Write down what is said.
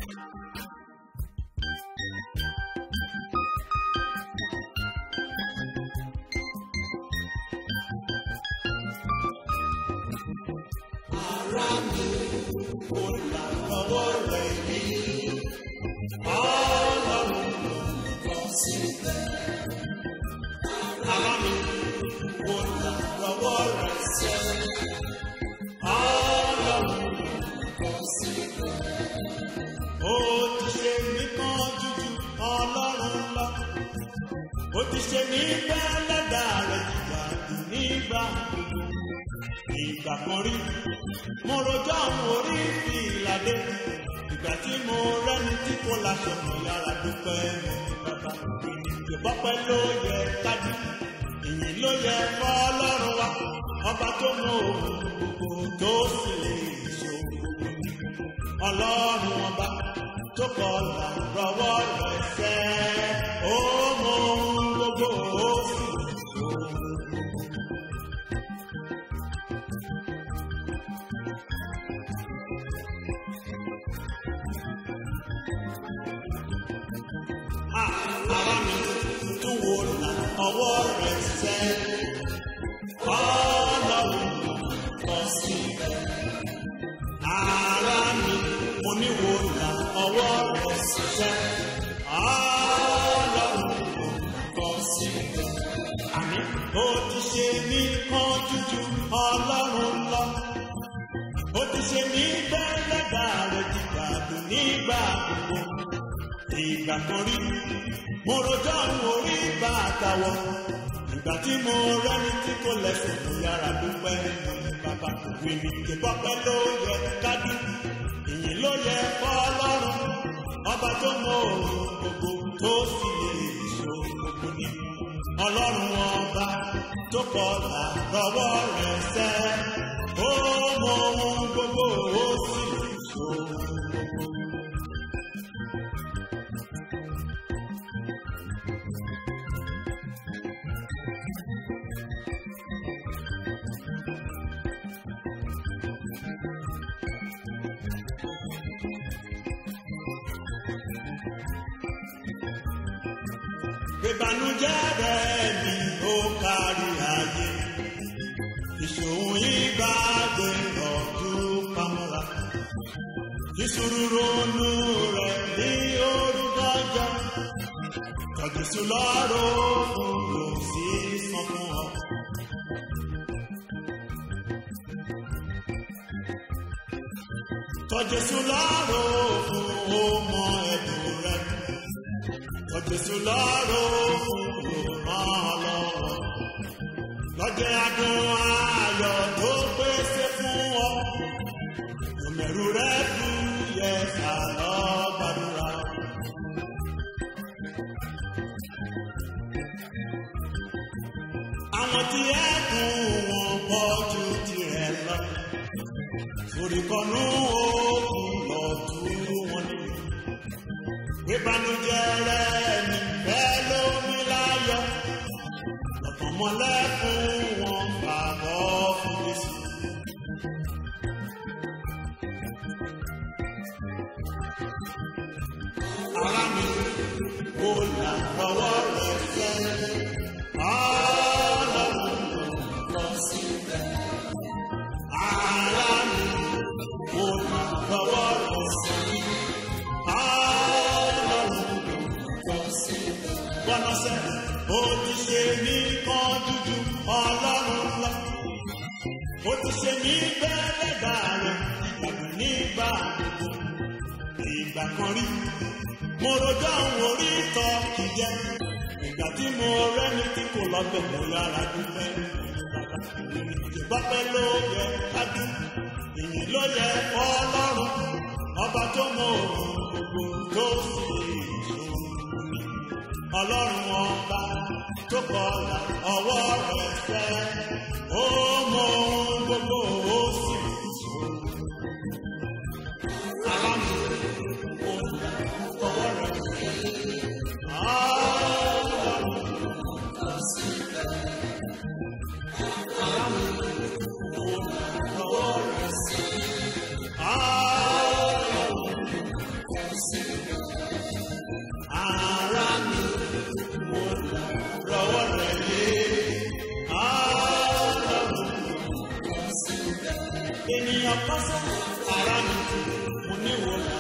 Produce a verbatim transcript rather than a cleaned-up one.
Ara mi kò là lọ́wọ́ rẹ̀ yìí, Ọlọ́run kò sí bẹ́ẹ̀. Ara mi kò là lọ́wọ́ rẹ̀ sẹ́, Ọlọ́run kò sí bẹ́ẹ̀. Ó ti ṣe mí kan jújù Ọlọ́run lọ, ó ti ṣe mí bẹ́ẹ̀ lẹ́dàá rẹ̀ jìjà dùn nígbà gbogbo. Ìgbà kan rí mo rojọ́ àwọn orí ìlàdé, ìgbà tí mo rẹ́ni tí kò láṣọ mo yára dúpẹ́ mi bàbá. Ìbọ́pẹ́ ló yẹ kájú, ìyìn ló yẹ fọ́lọ́run wa, ọba tó mọ ohun gbogbo tó sì lè ṣòro. Ọlọ́run ọba tó kọlà rọwọ́ rẹ̀ sẹ́, ó mọ ohun gbogbo ó sì lè ṣòro. Ara mi tún wo là ọwọ́ rẹ̀ sẹ́, Ọlọ́run kò sí bẹ́ẹ̀. Ara mi mo ní wo là ọwọ́ rẹ̀ sẹ́, Ọlọ́run kò sí bẹ́ẹ̀. Àní ó ti ṣe mí kan jújù Ọlọ́run lọ, ó ti ṣe mí bẹ́ẹ̀ lẹ́dàá rẹ̀ jìgbà dùn nígbà gbogbo. Ìgbà kan rí mo rojọ́ àwọn orí bàtà wọ̀, ìgbà tí mo rẹ́ni tí kò lẹ́sùn mo yára dúpẹ́ bàbá kò wí mi. Ìbọ́pẹ́ ló yẹ kájú, ìyìn ló yẹ fọ́lọ́run, ọba tó mọ ohun gbogbo tó sì lè ṣòro gbogbo ní. Ọlọ́run ọba tó kọlà lọ́wọ́ rẹ̀ sẹ́, ó mọ ohun gbogbo ó sì lè ṣòro gbogbo. Ìbànújẹ́ rẹ̀ ni ó kárí ayé, ìṣòro ìgbàgbé ọdún pamọ́ra, ìṣòro ronú rẹ̀ ní orúkọjọ́, tọ́jú lọ́rọ̀ fún kò sí san fún ọ. Tọ́jú lọ́rọ̀ fún ọmọ ẹ̀dùn rẹ̀, Jésù lọ́rọ̀ ràn lọ́wọ́, lọ́jọ́ adùn ayọ̀ tó pèsè fún ọ, ìmẹ̀rù rẹ̀ fúyẹ́ sàlọ́ gbàdúrà. Àwọn tí ẹ̀kún wọn pọ̀ ju tirẹ̀ lọ, foríkọnú òkun lọ tú wọn nínú. Ìbànújẹ́ rẹ̀ ní bẹ́ẹ̀ lómi láyọ̀, lọ́kàn mọ́lẹ̀ fún wọn bàbọ̀ fún Jésù. Ara mi kò là lọ́wọ́ rẹ̀ sẹ́, Ọlọ́run kò sí bẹ́ẹ̀. Ara mi kò là lọ́wọ́ rẹ̀ sẹ́, Bọ́lọ́sẹ̀ ó ti ṣe mí kan jújù Ọlọ́run lọ, ó ti ṣe mí bẹ́ẹ̀ lẹ́dàá rẹ̀ ìgbàgbọ́ nígbà gbogbo. Ìgbà kan rí mo rojọ́ àwọn orí tọ́ kì í jẹ́, ìgbà tí mo rẹ́ni tí kò lọ́bẹ̀ mo yára dúpẹ́. Ìbọ́pẹ́ ló yẹ kájú, ìyìn ló yẹ fọ́lọ́run, ọba tó mọ ohun gbogbo tó sì lè ṣòro. Ọlọ́run ọba tó kọlà ọwọ́ rẹ̀ sẹ́, ó mọ ohun gbogbo ó sì lè ṣòro. Ara mi kò là ọwọ́ rẹ̀ sẹ́, Ọlọ́run kò sí bẹ́ẹ̀. Ara mi kò là ọwọ́ rẹ̀ sẹ́, Ọlọ́run kò sí ènìyàn kọ́sẹ́ ara mi ti mo ní wò